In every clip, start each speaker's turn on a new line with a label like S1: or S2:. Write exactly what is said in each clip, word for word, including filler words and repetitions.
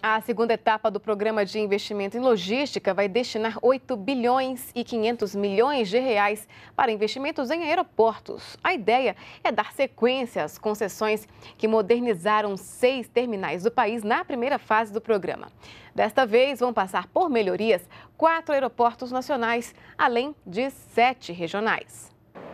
S1: A segunda etapa do programa de investimento em logística vai destinar oito bilhões e quinhentos milhões de reais para investimentos em aeroportos. A ideia é dar sequência às concessões que modernizaram seis terminais do país na primeira fase do programa. Desta vez, vão passar por melhorias quatro aeroportos nacionais, além de sete regionais.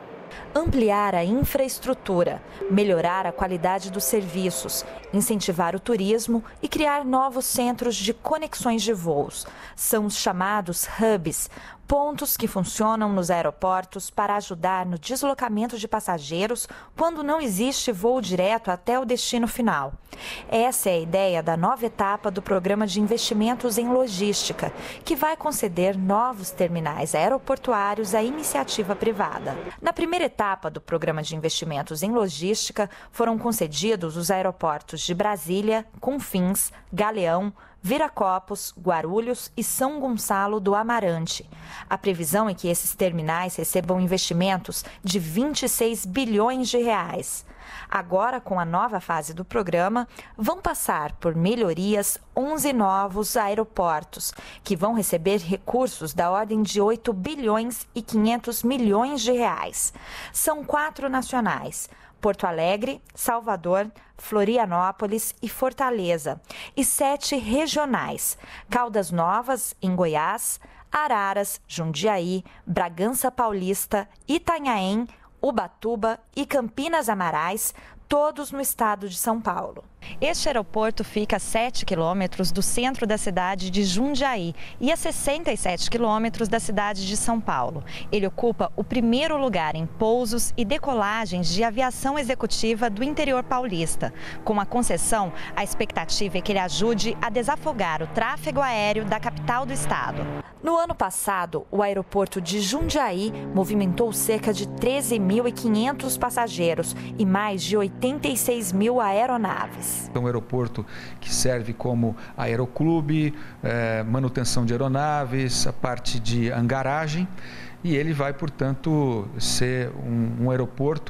S2: Ampliar a infraestrutura, melhorar a qualidade dos serviços, incentivar o turismo e criar novos centros de conexões de voos. São os chamados hubs, pontos que funcionam nos aeroportos para ajudar no deslocamento de passageiros quando não existe voo direto até o destino final. Essa é a ideia da nova etapa do Programa de Investimentos em Logística, que vai conceder novos terminais aeroportuários à iniciativa privada. Na primeira etapa do Programa de Investimentos em Logística, foram concedidos os aeroportos de Brasília, Confins, Galeão, Viracopos, Guarulhos e São Gonçalo do Amarante. A previsão é que esses terminais recebam investimentos de vinte e seis bilhões de reais. Agora, com a nova fase do programa, vão passar por melhorias onze novos aeroportos, que vão receber recursos da ordem de oito bilhões e quinhentos milhões de reais. São quatro nacionais: Porto Alegre, Salvador, Florianópolis e Fortaleza, e sete regionais: Caldas Novas, em Goiás, Araras, Jundiaí, Bragança Paulista, Itanhaém, Ubatuba e Campinas Amarais, todos no estado de São Paulo. Este aeroporto fica a sete quilômetros do centro da cidade de Jundiaí e a sessenta e sete quilômetros da cidade de São Paulo. Ele ocupa o primeiro lugar em pousos e decolagens de aviação executiva do interior paulista. Com a concessão, a expectativa é que ele ajude a desafogar o tráfego aéreo da capital do estado. No ano passado, o aeroporto de Jundiaí movimentou cerca de treze mil e quinhentos passageiros e mais de oitenta e seis mil aeronaves.
S3: É um aeroporto que serve como aeroclube, eh, manutenção de aeronaves, a parte de hangaragem, e ele vai, portanto, ser um, um aeroporto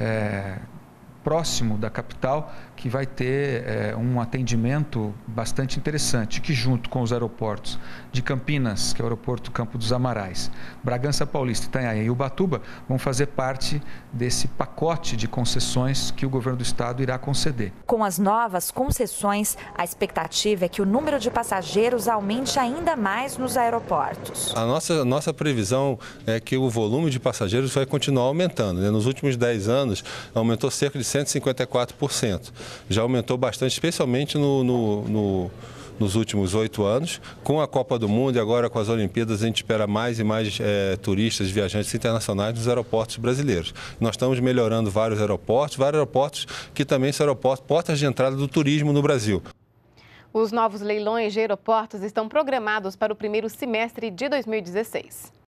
S3: eh, próximo da capital, que vai ter é, um atendimento bastante interessante, que junto com os aeroportos de Campinas, que é o aeroporto Campo dos Amarais, Bragança Paulista, Itanhaém e Ubatuba, vão fazer parte desse pacote de concessões que o governo do estado irá conceder.
S2: Com as novas concessões, a expectativa é que o número de passageiros aumente ainda mais nos aeroportos.
S4: A nossa, nossa previsão é que o volume de passageiros vai continuar aumentando, né? Nos últimos dez anos, aumentou cerca de cento e cinquenta e quatro por cento. Já aumentou bastante, especialmente no, no, no, nos últimos oito anos. Com a Copa do Mundo e agora com as Olimpíadas, a gente espera mais e mais é, turistas, viajantes internacionais nos aeroportos brasileiros. Nós estamos melhorando vários aeroportos, vários aeroportos que também são aeroportos, portas de entrada do turismo no Brasil.
S1: Os novos leilões de aeroportos estão programados para o primeiro semestre de dois mil e dezesseis.